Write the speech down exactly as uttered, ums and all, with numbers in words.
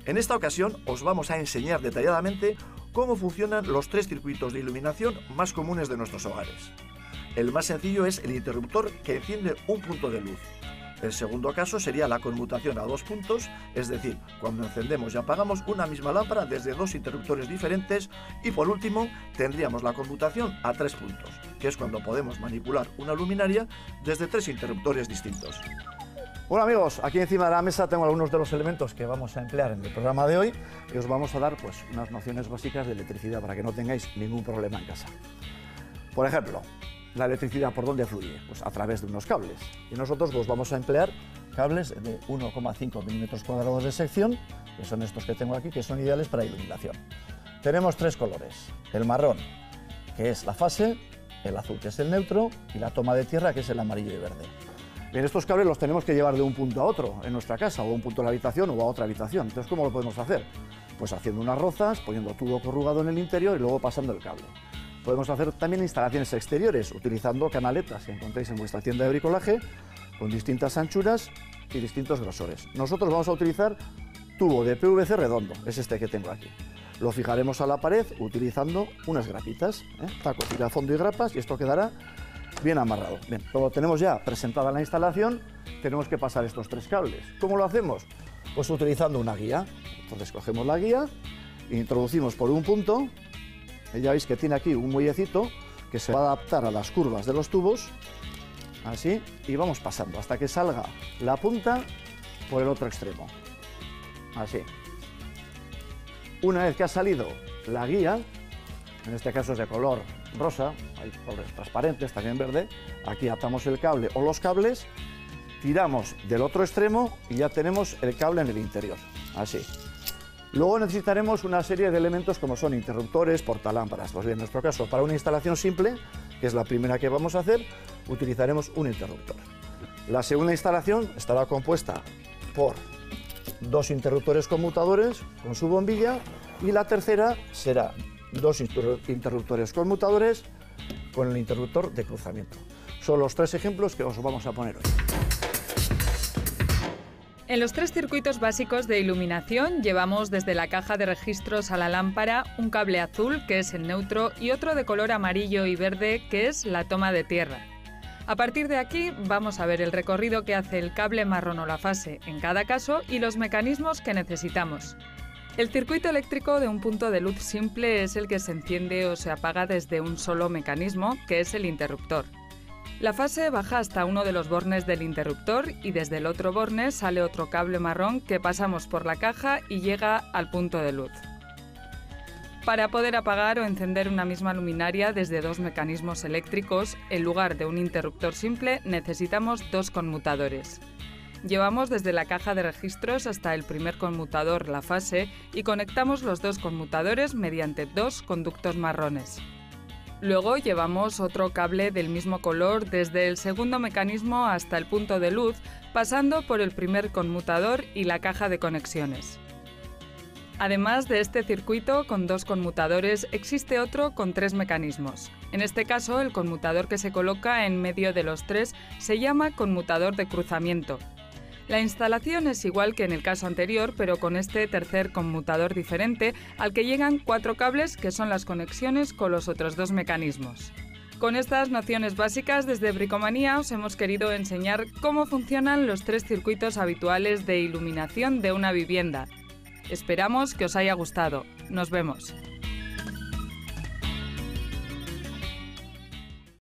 En esta ocasión os vamos a enseñar detalladamente cómo funcionan los tres circuitos de iluminación más comunes de nuestros hogares. El más sencillo es el interruptor que enciende un punto de luz. El segundo caso sería la conmutación a dos puntos, es decir, cuando encendemos y apagamos una misma lámpara desde dos interruptores diferentes. Y por último, tendríamos la conmutación a tres puntos, que es cuando podemos manipular una luminaria desde tres interruptores distintos. Bueno amigos, aquí encima de la mesa tengo algunos de los elementos que vamos a emplear en el programa de hoy y os vamos a dar pues, unas nociones básicas de electricidad para que no tengáis ningún problema en casa. Por ejemplo, la electricidad, ¿por dónde fluye? Pues a través de unos cables. Y nosotros pues, vamos a emplear cables de uno coma cinco milímetros cuadrados de sección, que son estos que tengo aquí, que son ideales para iluminación. Tenemos tres colores: el marrón, que es la fase, el azul, que es el neutro, y la toma de tierra, que es el amarillo y verde. Bien, estos cables los tenemos que llevar de un punto a otro en nuestra casa, o a un punto de la habitación o a otra habitación. Entonces, ¿cómo lo podemos hacer? Pues haciendo unas rozas, poniendo tubo corrugado en el interior y luego pasando el cable. Podemos hacer también instalaciones exteriores, utilizando canaletas que encontréis en vuestra tienda de bricolaje, con distintas anchuras y distintos grosores. Nosotros vamos a utilizar tubo de P V C redondo, es este que tengo aquí. Lo fijaremos a la pared utilizando unas grapitas, ¿eh? Taco, tira, fondo y grapas, y esto quedará bien amarrado. Bien, como tenemos ya presentada la instalación, tenemos que pasar estos tres cables. ¿Cómo lo hacemos? Pues utilizando una guía. Entonces cogemos la guía, introducimos por un punto, y ya veis que tiene aquí un muellecito que se va a adaptar a las curvas de los tubos, así, y vamos pasando hasta que salga la punta por el otro extremo, así. Una vez que ha salido la guía, en este caso es de color rosa, hay colores transparentes, también verde, aquí atamos el cable o los cables, tiramos del otro extremo y ya tenemos el cable en el interior, así. Luego necesitaremos una serie de elementos como son interruptores, portalámparas. Pues bien, en nuestro caso, para una instalación simple, que es la primera que vamos a hacer, utilizaremos un interruptor. La segunda instalación estará compuesta por dos interruptores conmutadores con su bombilla, y la tercera será dos interruptores conmutadores con el interruptor de cruzamiento. Son los tres ejemplos que os vamos a poner hoy. En los tres circuitos básicos de iluminación llevamos desde la caja de registros a la lámpara un cable azul, que es el neutro, y otro de color amarillo y verde, que es la toma de tierra. A partir de aquí vamos a ver el recorrido que hace el cable marrón o la fase en cada caso y los mecanismos que necesitamos. El circuito eléctrico de un punto de luz simple es el que se enciende o se apaga desde un solo mecanismo, que es el interruptor. La fase baja hasta uno de los bornes del interruptor y desde el otro borne sale otro cable marrón que pasamos por la caja y llega al punto de luz. Para poder apagar o encender una misma luminaria desde dos mecanismos eléctricos, en lugar de un interruptor simple, necesitamos dos conmutadores. Llevamos desde la caja de registros hasta el primer conmutador, la fase, y conectamos los dos conmutadores mediante dos conductos marrones. Luego llevamos otro cable del mismo color desde el segundo mecanismo hasta el punto de luz, pasando por el primer conmutador y la caja de conexiones. Además de este circuito con dos conmutadores, existe otro con tres mecanismos. En este caso, el conmutador que se coloca en medio de los tres se llama conmutador de cruzamiento. La instalación es igual que en el caso anterior, pero con este tercer conmutador diferente, al que llegan cuatro cables que son las conexiones con los otros dos mecanismos. Con estas nociones básicas, desde Bricomanía os hemos querido enseñar cómo funcionan los tres circuitos habituales de iluminación de una vivienda. Esperamos que os haya gustado. Nos vemos.